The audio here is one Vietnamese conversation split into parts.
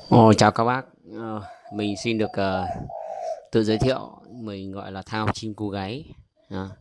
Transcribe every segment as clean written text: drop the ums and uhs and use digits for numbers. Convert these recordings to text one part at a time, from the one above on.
Chào các bác. Mình xin được tự giới thiệu. Mình gọi là Thao Chim Cu Gáy. Ờ,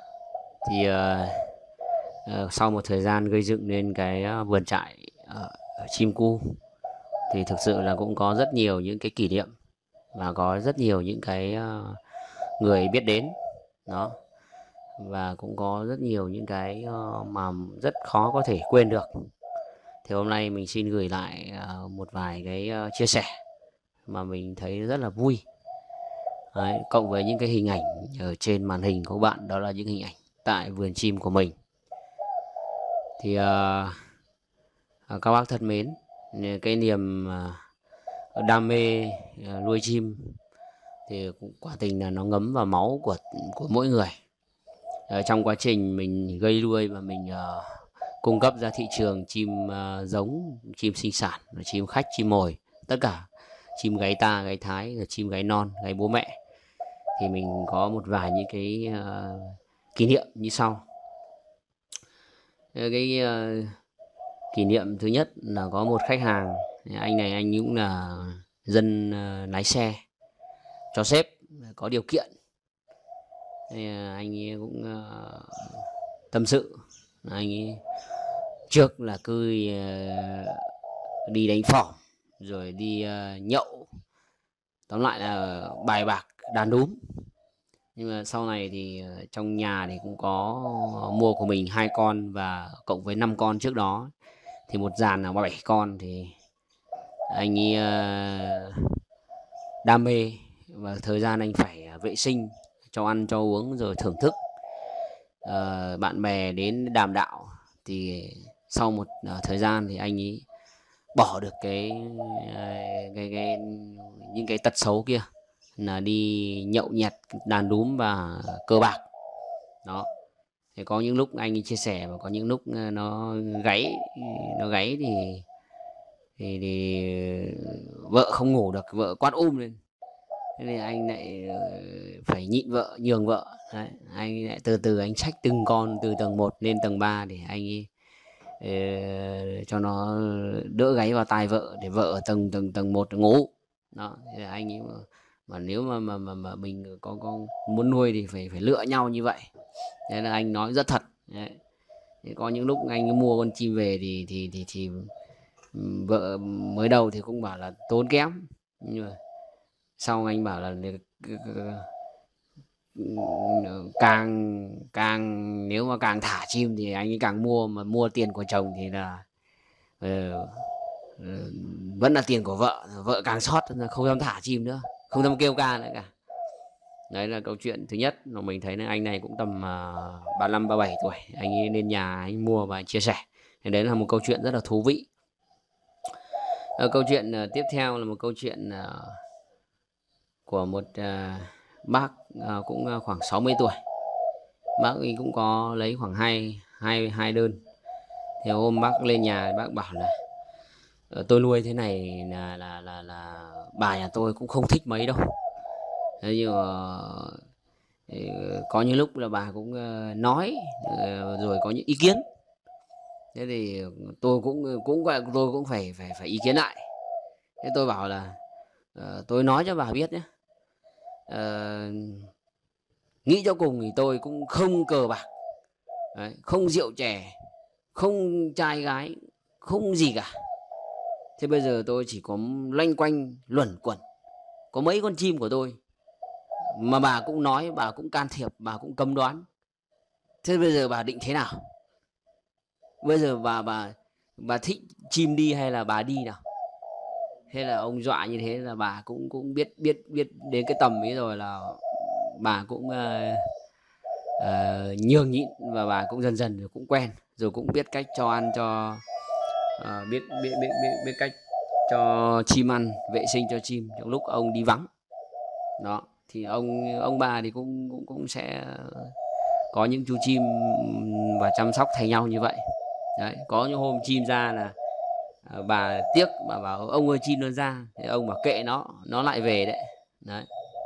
sau một thời gian gây dựng nên cái vườn trại chim cu thì thực sự là cũng có rất nhiều những cái kỷ niệm và có rất nhiều những cái người biết đến đó, và cũng có rất nhiều những cái mà rất khó có thể quên được. Thì hôm nay mình xin gửi lại một vài cái chia sẻ mà mình thấy rất là vui. Đấy, cộng với những cái hình ảnh ở trên màn hình của bạn, đó là những hình ảnh tại vườn chim của mình. Thì các bác thân mến, cái niềm đam mê nuôi chim thì cũng quả tình là nó ngấm vào máu của mỗi người. Trong quá trình mình gây nuôi và mình cung cấp ra thị trường chim giống, chim sinh sản, chim khách, chim mồi, tất cả chim gáy ta, gáy thái, chim gáy non, gáy bố mẹ, thì mình có một vài những cái kỷ niệm như sau. Cái kỷ niệm thứ nhất là có một khách hàng, anh này anh cũng là dân lái xe cho sếp, có điều kiện. Thì anh ấy cũng tâm sự, anh ấy trước là cứ đi đánh phỏng rồi đi nhậu, tóm lại là bài bạc đàn đúm. Nhưng mà sau này thì trong nhà thì cũng có mua của mình 2 con, và cộng với 5 con trước đó thì một dàn là 7 con. Thì anh ấy đam mê, và thời gian anh phải vệ sinh, cho ăn cho uống rồi thưởng thức bạn bè đến đàm đạo. Thì sau một thời gian thì anh ấy bỏ được cái những cái tật xấu kia, là đi nhậu nhẹt, đàn đúm và cờ bạc đó. Thì có những lúc anh ấy chia sẻ, và có những lúc nó gáy thì vợ không ngủ được, vợ quát lên. Thế nên anh lại phải nhịn vợ, nhường vợ. Đấy, anh lại từ từ anh xách từng con từ tầng 1 lên tầng 3 để anh ấy cho nó đỡ gáy vào tai vợ, để vợ ở tầng tầng tầng 1 ngủ. Đó, thì anh ấy mà nếu mà mình có muốn nuôi thì phải lựa nhau như vậy. Thế là anh nói rất thật. Đấy. Thì có những lúc anh mua con chim về thì vợ mới đầu thì cũng bảo là tốn kém, nhưng mà sau anh bảo là càng càng nếu mà càng thả chim thì anh ấy càng mua, mà mua tiền của chồng thì là ờ, ờ, vẫn là tiền của vợ, vợ càng sót, không dám thả chim nữa, không dám kêu ca nữa cả. Đấy là câu chuyện thứ nhất mà mình thấy là anh này cũng tầm 35 37 tuổi, anh ấy lên nhà anh mua và anh chia sẻ. Thì đấy là một câu chuyện rất là thú vị. Câu chuyện tiếp theo là một câu chuyện của một bác cũng khoảng 60 tuổi. Bác ấy cũng có lấy khoảng hai đơn. Thì hôm bác lên nhà, bác bảo là tôi nuôi thế này là bà nhà tôi cũng không thích mấy đâu. Thế nhưng mà có những lúc là bà cũng nói, rồi có những ý kiến. Thế thì tôi cũng phải ý kiến lại. Thế tôi bảo là tôi nói cho bà biết nhé, nghĩ cho cùng thì tôi cũng không cờ bạc. Đấy, không rượu chè, không trai gái, không gì cả. Thế bây giờ tôi chỉ có loanh quanh luẩn quẩn có mấy con chim của tôi, mà bà cũng nói, bà cũng can thiệp, bà cũng cấm đoán. Thế bây giờ bà định thế nào? Bây giờ bà thích chim đi hay là bà đi nào? Thế là ông dọa như thế là bà cũng cũng biết biết biết đến cái tầm ấy rồi, là bà cũng nhường nhịn, và bà cũng dần dần rồi cũng quen, rồi cũng biết cách cho ăn, cho biết cách cho chim ăn, vệ sinh cho chim trong lúc ông đi vắng. Đó, thì ông bà thì cũng sẽ có những chú chim và chăm sóc thay nhau như vậy. Đấy, có những hôm chim ra là bà tiếc, bà bảo ông ơi chim nó ra, thì ông bảo kệ nó lại về đấy. Đấy.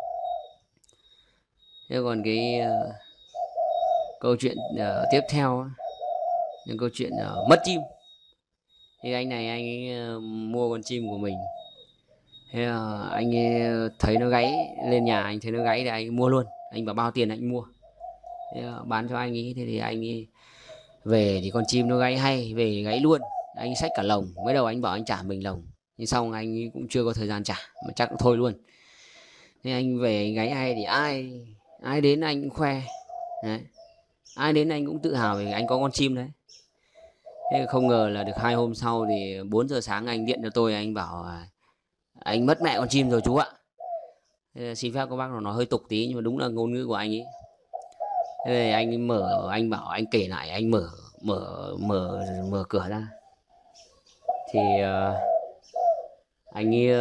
Thế còn cái câu chuyện tiếp theo, những câu chuyện mất chim. Thì anh này anh ấy mua con chim của mình, Thế anh ấy thấy nó gáy, lên nhà anh thấy nó gáy thì anh mua luôn, anh bảo bao tiền anh mua. Thế bán cho anh ấy. Thế thì anh ấy về thì con chim nó gáy hay, về gáy luôn, anh ấy xách cả lồng. Mới đầu anh bảo anh trả mình lồng, nhưng xong anh ấy cũng chưa có thời gian trả mà chắc cũng thôi luôn. Thế anh về anh gáy hay thì ai ai đến anh cũng khoe. Đấy. Ai đến anh cũng tự hào vì anh có con chim đấy. Thế không ngờ là được 2 hôm sau thì 4 giờ sáng anh điện cho tôi, anh bảo anh mất mẹ con chim rồi chú ạ. Thế xin phép các bác, nó hơi tục tí nhưng mà đúng là ngôn ngữ của anh ấy. Thế thì anh mở, anh bảo anh kể lại, anh mở mở mở mở cửa ra thì anh ấy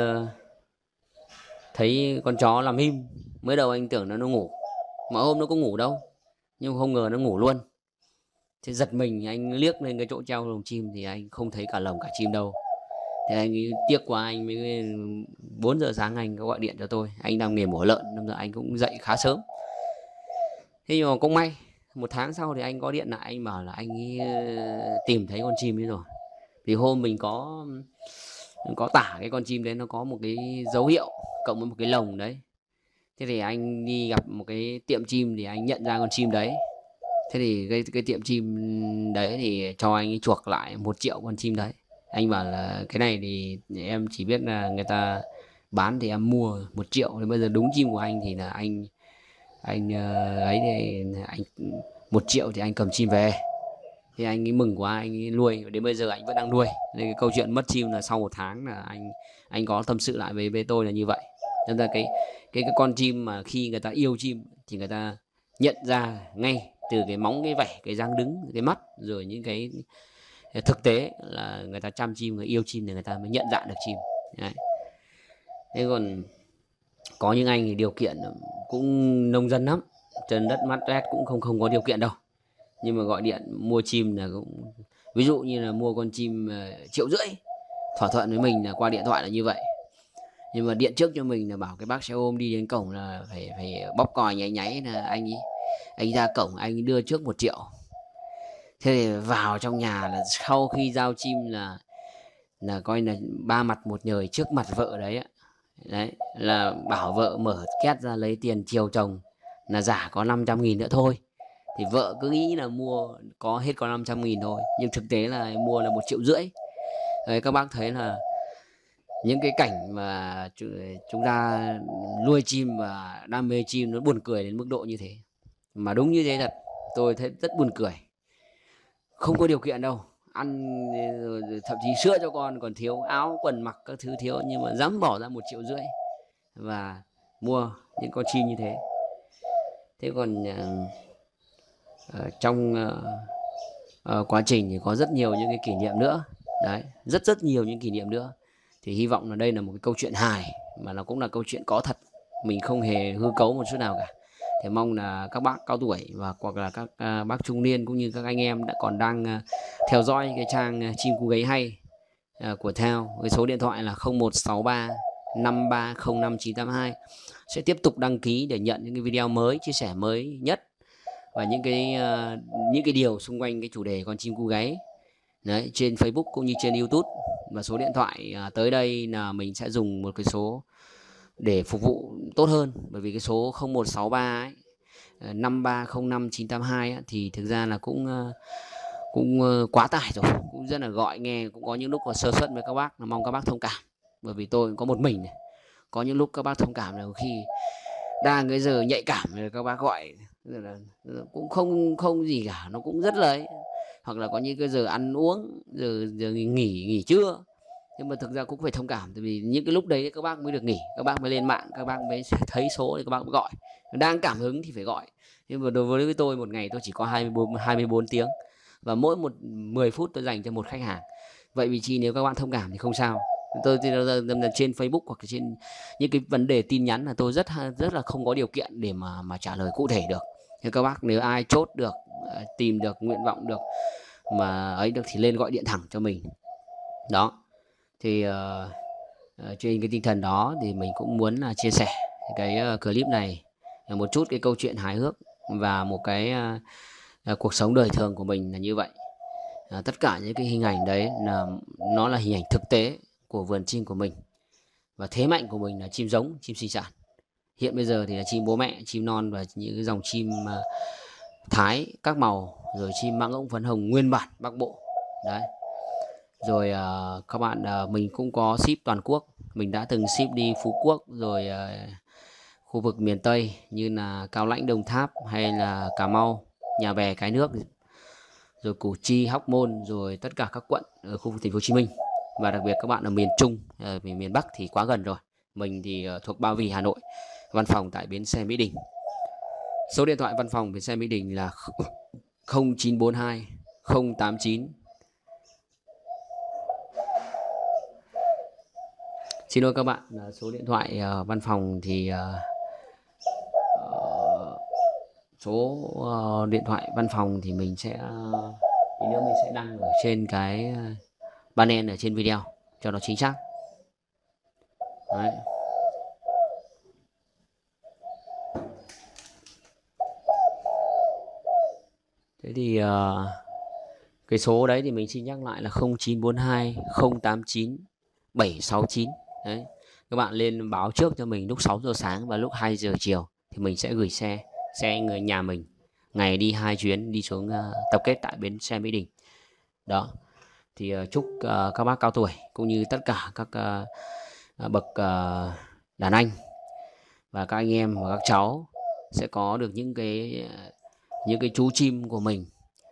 thấy con chó làm im. Mới đầu anh tưởng nó ngủ, mọi hôm nó có ngủ đâu, nhưng không ngờ nó ngủ luôn. Thế giật mình, anh liếc lên cái chỗ treo lồng chim thì anh không thấy cả lồng cả chim đâu. Thế anh ấy tiếc quá, anh mới 4 giờ sáng anh có gọi điện cho tôi. Anh đang nghề mổ lợn, nên là anh cũng dậy khá sớm. Thế nhưng mà cũng may, 1 tháng sau thì anh có điện lại, anh bảo là anh ấy tìm thấy con chim ấy rồi. Thì hôm mình có tả cái con chim đấy, nó có một cái dấu hiệu cộng với một cái lồng đấy. Thế thì anh đi gặp một cái tiệm chim thì anh nhận ra con chim đấy. Thế thì cái tiệm chim đấy thì cho anh ấy chuộc lại 1 triệu con chim đấy. Anh bảo là cái này thì em chỉ biết là người ta bán thì em mua 1 triệu, thì bây giờ đúng chim của anh thì là anh ấy thì anh 1 triệu thì anh cầm chim về. Thì anh ấy mừng quá, anh ấy nuôi đến bây giờ anh vẫn đang nuôi. Nên cái câu chuyện mất chim là sau 1 tháng là anh có tâm sự lại với tôi là như vậy. Nên là cái con chim mà khi người ta yêu chim thì người ta nhận ra ngay từ cái móng, cái vảy, cái răng đứng, cái mắt, rồi những cái thực tế là người ta chăm chim, người yêu chim thì người ta mới nhận dạng được chim. Đấy. Thế còn có những anh thì điều kiện cũng nông dân lắm, chân đất mắt rét, cũng không có điều kiện đâu, nhưng mà gọi điện mua chim là cũng, ví dụ như là mua con chim 1,5 triệu, thỏa thuận với mình là qua điện thoại là như vậy, nhưng mà điện trước cho mình là bảo cái bác xe ôm đi đến cổng là phải bóp còi nháy nháy là anh ra cổng anh đưa trước 1 triệu. Thế thì vào trong nhà là sau khi giao chim là coi là ba mặt một nhời trước mặt vợ đấy ạ. Đấy là bảo vợ mở két ra lấy tiền chiều chồng, là giả có 500.000 nữa thôi. Thì vợ cứ nghĩ là mua có hết có 500.000 thôi, nhưng thực tế là mua là 1,5 triệu. Đấy, các bác thấy là những cái cảnh mà chúng ta nuôi chim và đam mê chim nó buồn cười đến mức độ như thế. Mà đúng như thế thật, tôi thấy rất buồn cười. Không có điều kiện đâu, ăn thậm chí sữa cho con còn thiếu, áo quần mặc các thứ thiếu, nhưng mà dám bỏ ra 1,5 triệu và mua những con chim như thế. Thế còn trong quá trình thì có rất nhiều những cái kỷ niệm nữa. Đấy, rất nhiều những kỷ niệm nữa. Thì hy vọng là đây là một cái câu chuyện hài, mà nó cũng là câu chuyện có thật, mình không hề hư cấu một chút nào cả. Thì mong là các bác cao tuổi và hoặc là các bác trung niên cũng như các anh em đã còn đang theo dõi cái trang chim cu gáy hay của Theo, với số điện thoại là 0163 5305 982, sẽ tiếp tục đăng ký để nhận những cái video mới, chia sẻ mới nhất và những cái điều xung quanh cái chủ đề con chim cu gáy đấy, trên Facebook cũng như trên YouTube. Và số điện thoại tới đây là mình sẽ dùng một cái số để phục vụ tốt hơn, bởi vì cái số 0163 ấy, 5305 982 ấy, thì thực ra là cũng quá tải rồi, cũng rất là gọi nghe, cũng có những lúc sơ suất với các bác, là mong các bác thông cảm, bởi vì tôi có một mình này. Có những lúc các bác thông cảm là khi đang cái giờ nhạy cảm rồi các bác gọi là cũng không gì cả, nó cũng rất là ấy. Hoặc là có những cái giờ ăn uống, giờ nghỉ trưa, nhưng mà thực ra cũng phải thông cảm, tại vì những cái lúc đấy các bác mới được nghỉ, các bác mới lên mạng, các bác mới thấy số thì các bác mới gọi, đang cảm hứng thì phải gọi. Nhưng mà đối với tôi, một ngày tôi chỉ có 24 tiếng, và mỗi 10 phút tôi dành cho một khách hàng. Vậy vì chỉ nếu các bạn thông cảm thì không sao. Tôi trên Facebook hoặc trên những cái vấn đề tin nhắn là tôi rất là không có điều kiện để mà trả lời cụ thể được. Thế các bác nếu ai chốt được, tìm được nguyện vọng được mà ấy được thì lên gọi điện thẳng cho mình. Đó. Thì trên cái tinh thần đó thì mình cũng muốn là chia sẻ cái clip này một chút cái câu chuyện hài hước và một cái cuộc sống đời thường của mình là như vậy. Tất cả những cái hình ảnh đấy là nó là hình ảnh thực tế của vườn chim của mình. và thế mạnh của mình là chim giống, chim sinh sản. Hiện bây giờ thì là chim bố mẹ, chim non và những cái dòng chim Thái các màu, rồi chim mãng ống phấn hồng nguyên bản Bắc Bộ. Đấy. Rồi các bạn, mình cũng có ship toàn quốc. Mình đã từng ship đi Phú Quốc, rồi khu vực miền Tây như là Cao Lãnh, Đồng Tháp, hay là Cà Mau, Nhà Bè, Cái Nước, rồi Củ Chi, Hóc Môn, rồi tất cả các quận ở khu vực thành phố Hồ Chí Minh. Và đặc biệt các bạn ở miền Trung, ở miền Bắc thì quá gần rồi. Mình thì thuộc Ba Vì, Hà Nội, văn phòng tại bến xe Mỹ Đình. Số điện thoại văn phòng bến xe Mỹ Đình là 0942 089. Xin lỗi các bạn, số điện thoại văn phòng thì số điện thoại văn phòng thì mình sẽ tí nữa mình sẽ đăng ở trên cái banner ở trên video cho nó chính xác. Đấy. Thế thì cái số đấy thì mình xin nhắc lại là 0942 089 769. Đấy. Các bạn lên báo trước cho mình lúc 6 giờ sáng và lúc 2 giờ chiều thì mình sẽ gửi xe người nhà mình ngày đi 2 chuyến đi xuống tập kết tại bến xe Mỹ Đình. Đó. Thì chúc các bác cao tuổi cũng như tất cả các bậc đàn anh và các anh em và các cháu sẽ có được những cái chú chim của mình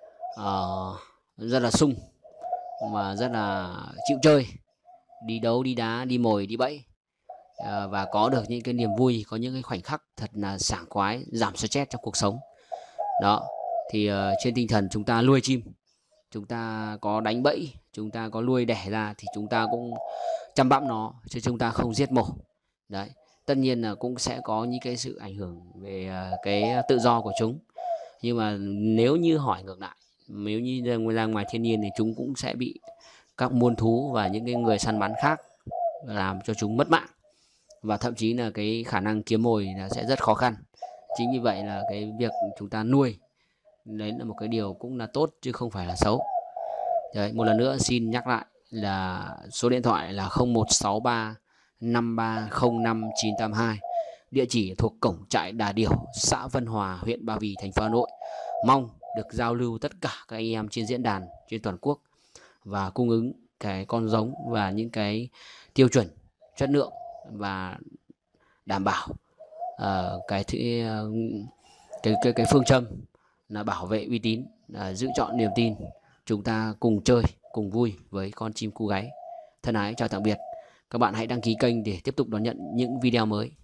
rất là sung mà rất là chịu chơi, đi đấu, đi đá, đi mồi, đi bẫy, và có được những cái niềm vui, có những cái khoảnh khắc thật là sảng khoái, giảm stress trong cuộc sống. Đó. Thì trên tinh thần chúng ta nuôi chim, chúng ta có đánh bẫy, chúng ta có nuôi đẻ ra thì chúng ta cũng chăm bẵm nó, chứ chúng ta không giết mổ. Đấy. Tất nhiên là cũng sẽ có những cái sự ảnh hưởng về cái tự do của chúng. Nhưng mà nếu như hỏi ngược lại, nếu như ra ngoài thiên nhiên thì chúng cũng sẽ bị các muôn thú và những cái người săn bắn khác làm cho chúng mất mạng, và thậm chí là cái khả năng kiếm mồi là sẽ rất khó khăn. Chính vì vậy là cái việc chúng ta nuôi đấy là một cái điều cũng là tốt chứ không phải là xấu. Đấy, một lần nữa xin nhắc lại là số điện thoại là 0163 5305 982. Địa chỉ thuộc cổng trại Đà Điểu, xã Vân Hòa, huyện Ba Vì, thành phố Hà Nội. Mong được giao lưu tất cả các anh em trên diễn đàn trên toàn quốc và cung ứng cái con giống và những cái tiêu chuẩn chất lượng và đảm bảo cái phương châm là bảo vệ uy tín, giữ chọn niềm tin. Chúng ta cùng chơi, cùng vui với con chim cu gáy. Thân ái chào tạm biệt. Các bạn hãy đăng ký kênh để tiếp tục đón nhận những video mới.